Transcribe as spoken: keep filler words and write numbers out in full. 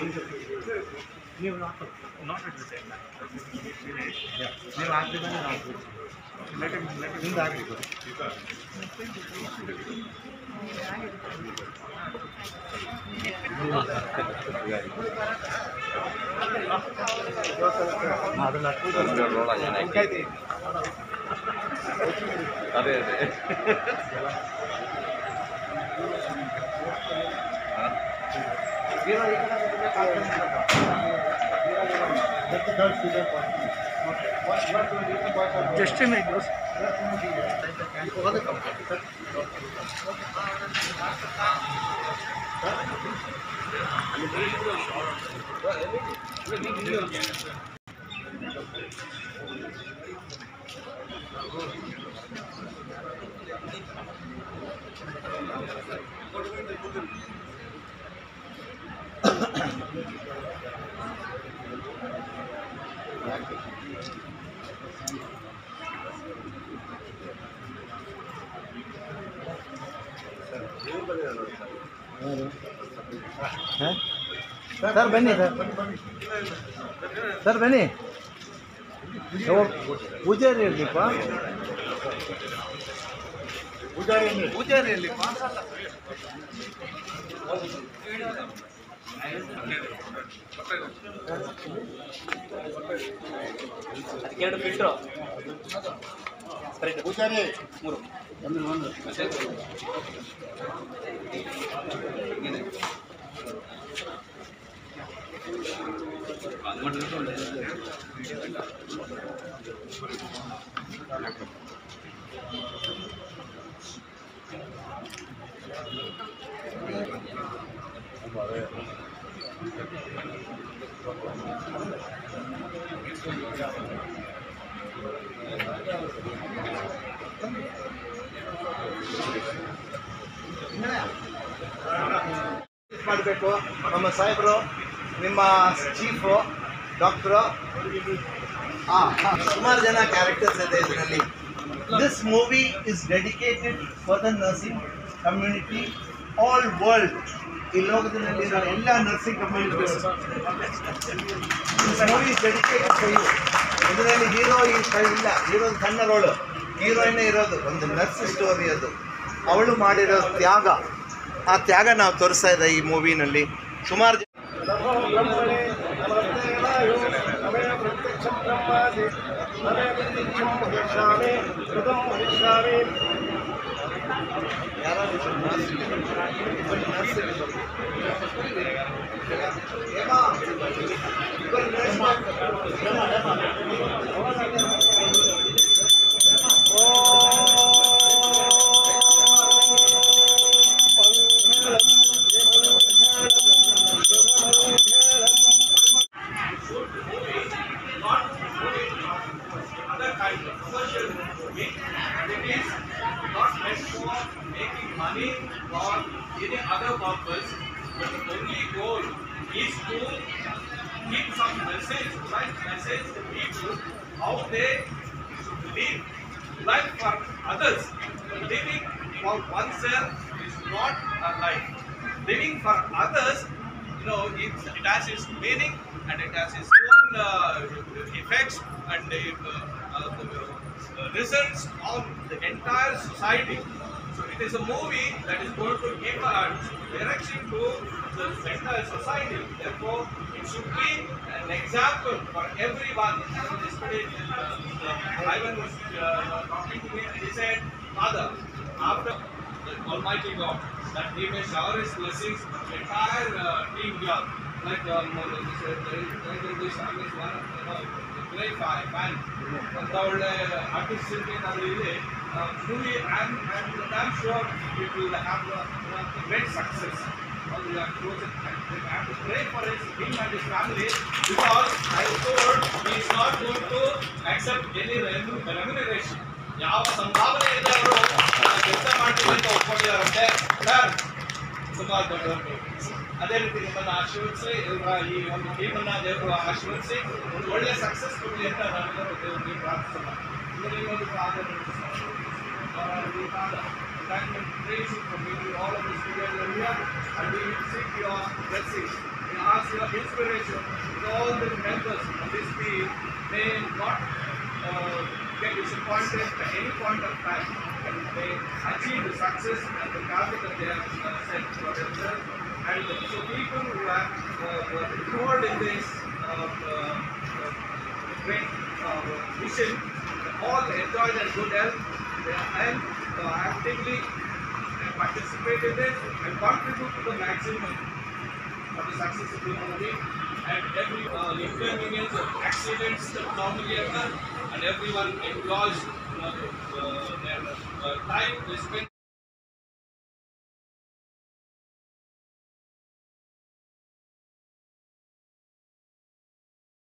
ನೀವು not at the same time. Yeah. ನೀವು ಹಾಕಿದ್ರೆ ನಾವು let him let him ಹಾಕಿ ಅದೇ ಅದೇ Just a minute, boss. Sir ಬನ್ನಿ ಸರ್ ಸರ್ ಬನ್ನಿ ಪೂಜಾರಿ ಇರಲಿಪ್ಪ ಪೂಜಾರಿ ಪೂಜಾರಿ ಇರಲಿಪ್ಪ ಎರಡು ಫಿಲ್ಟ್ರು ಪೂಜಾರಿ ಮೂರು ಮಾಡಬೇಕು ನಮ್ಮ ಸಾಹೇಬರು ನಿಮ್ಮ ಚೀಫು ಡಾಕ್ಟ್ರು ಸುಮಾರು ಜನ ಕ್ಯಾರೆಕ್ಟರ್ಸ್ ಇದೆ ಇದರಲ್ಲಿ. This movie is dedicated for the nursing community all world. ಈ ಲೋಕದಲ್ಲಿರೋ ಎಲ್ಲ nursing communities this movie is dedicated for you. ಇದರಲ್ಲಿ ಹೀರೋ ಇಲ್ಲ, ಹೀರೋ ಸಣ್ಣ ರೋಳು, ಹೀರೋಯಿನೇ ಇರೋದು ಒಂದು ನರ್ಸ್ ಸ್ಟೋರಿ. ಅದು ಅವಳು ಮಾಡಿರೋ ತ್ಯಾಗ, ಆ ತ್ಯಾಗ ನಾವು ತೋರಿಸ್ತಾ ಇದ್ದ ಈ ಮೂವಿನಲ್ಲಿ. ಸುಮಾರು ಜನ money for any other purpose, but the only goal is to give some message, right message to people how they should live life for others. Living for oneself is not a life. Living for others, you know, it, it has its meaning and it has its own uh, effects and uh, uh, uh, results on the entire society. So it is a movie that is going to give a direction to the entire society. Therefore, it should be an example for everyone. Yesterday, uh, Ivan was uh, talking to me and he said, Father, after the Almighty God, that He may shower His blessings on the entire uh, team here. Like um, this one, you know, great fan. ಅಂತ ಒಳ್ಳೆ artist ಇದೆ movie, and, and I'm sure it will have a, a great success. We are close and we have to pray for his, him and his family, because I was told he is not going to accept any remuneration. ಯಾವ ಸಂಭಾವನೆ ಇದೆ ಅವರು ಕೆಲಸ ಮಾಡ್ತೀವಿ ಅಂತ ಒಪ್ಕೊಂಡಿದ್ದಾರಂತೆ sir. ಸುಮಾರು ದೊಡ್ಡವರು ಅದೇ ರೀತಿ ನಿಮ್ಮನ್ನು ಆಶೀರ್ವದಿಸಿ ಇವರ ಈ ಒಂದು ಟೀಮನ್ನು ದೇವರು ಆಶೀರ್ವದಿಸಿ ಒಂದು ಒಳ್ಳೆ ಸಕ್ಸಸ್ ಕೊಡಲಿ ಅಂತ ನಾವೆಲ್ಲರೂ ದೇವರಿಗೆ ಪ್ರಾರ್ಥಿಸೋಣ. ಇನ್ನೊಂದು ಪ್ರಾರ್ಥನೆ we found thank and praise you for bringing all of us together here, and we seek your blessings. as your inspiration, all the members of this team may not uh, get disappointed at any point of time, and they achieve the success and the target that they have uh, set for themselves. And so people who are uh, involved in this uh, uh, uh, great uh, mission all enjoy their good health and uh, actively participate in this and contribute to the maximum of the success of the movie. And every uh, inconvenience and accidents that normally occur, and everyone enjoys uh, uh, their uh, time they spend